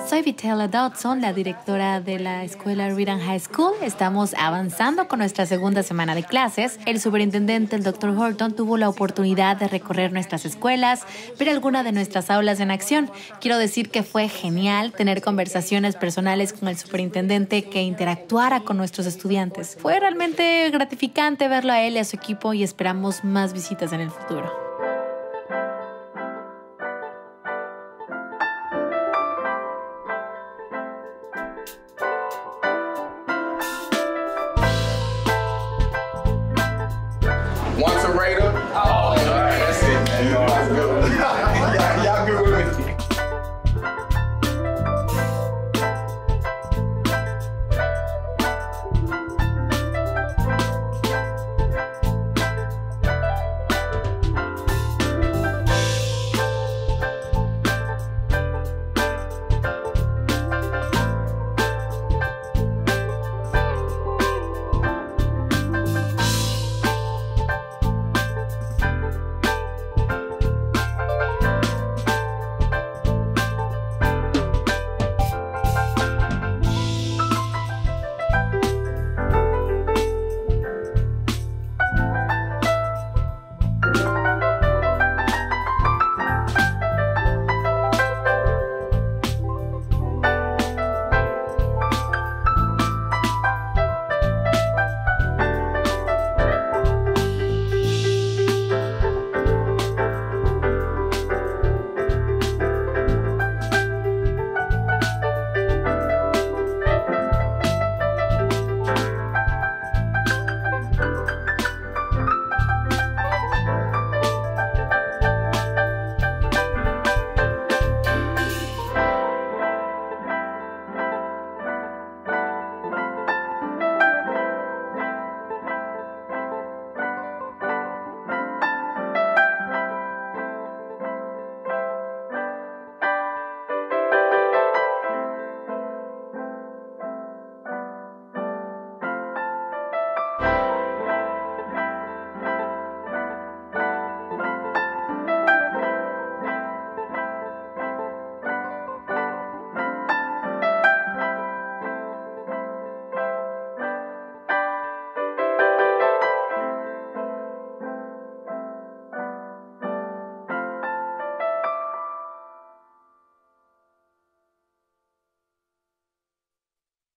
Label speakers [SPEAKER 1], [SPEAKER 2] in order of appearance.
[SPEAKER 1] Soy Vitella Dodson, la directora de la escuela Reading High School. Estamos avanzando con nuestra segunda semana de clases. El superintendente, el Dr. Horton, tuvo la oportunidad de recorrer nuestras escuelas, ver alguna de nuestras aulas en acción. Quiero decir que fue genial tener conversaciones personales con el superintendente que interactuara con nuestros estudiantes. Fue realmente gratificante verlo a él y a su equipo y esperamos más visitas en el futuro.
[SPEAKER 2] Want some Radar?